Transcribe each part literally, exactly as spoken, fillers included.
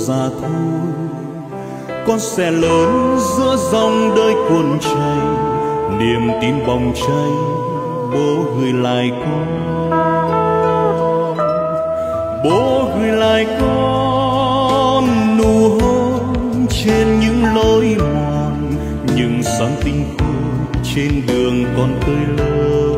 già thôi. Con sẽ lớn giữa dòng đời cuộn chảy, niềm tin bỏng cháy bố gửi lại con. Bố gửi lại con nụ hôn trên những lối mòn, những sáng tinh khôi trên đường con tươi lớn.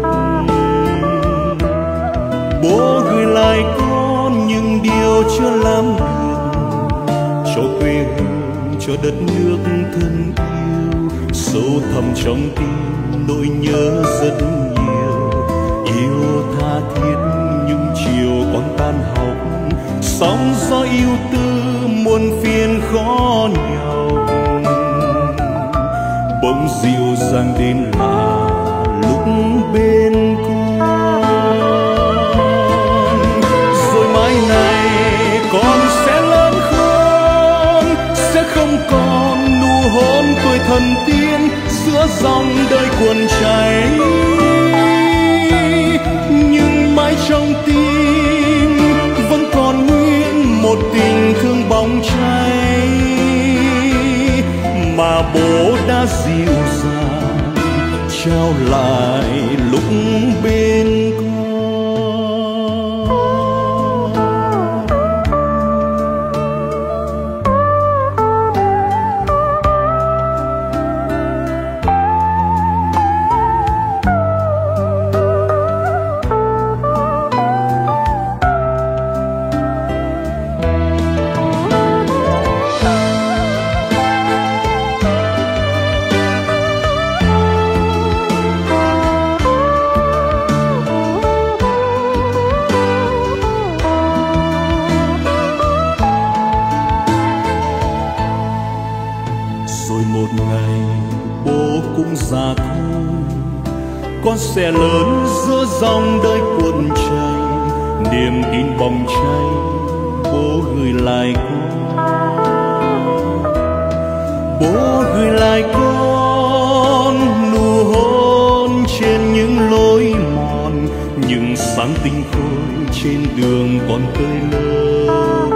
Bố gửi lại con những điều chưa làm được, cho quê hương, cho đất nước thân yêu. Sâu thẳm trong tim nỗi nhớ rất nhiều, yêu tha thiết những chiều con tan học. Sóng gió yêu tư muôn phiền khó nhọc, bỗng dịu dàng đến là lúc bên con. Rồi mai này con sẽ lớn hơn, sẽ không còn nụ hôn tuổi thần tiên giữa dòng đời cuộn chảy. Nhưng mãi trong tim vẫn còn nguyên một tình thương bỏng cháy, mà bố đã dịu dàng trao lại lúc bên con. Già thôi, con sẽ lớn giữa dòng đời cuộn chảy, niềm tin bỏng cháy bố gửi lại con. Bố gửi lại con nụ hôn trên những lối mòn, những sáng tinh khôi trên đường con tươi lớn.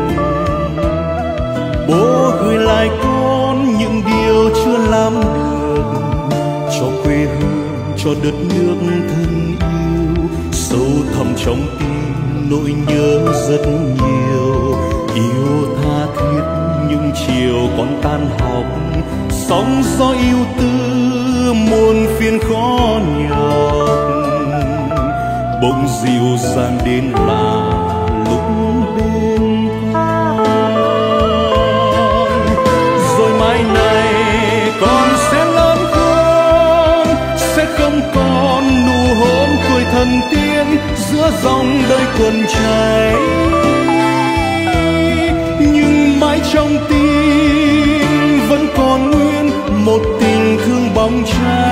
Bố gửi lại con những điều chưa làm được, cho quê hương, cho đất nước thân yêu. Sâu thẳm trong tim nỗi nhớ rất nhiều, yêu tha thiết những chiều con tan học. Sóng gió yêu tư muôn phiền khó nhọc, bỗng dịu dàng đến là lúc bên con. Rồi mai này con sẽ lớn hơn, sẽ không còn nụ hôn tuổi thần tiên giữa dòng đời cuộn chảy. Nhưng mãi trong tim vẫn còn nguyên một tình thương bỏng cháy,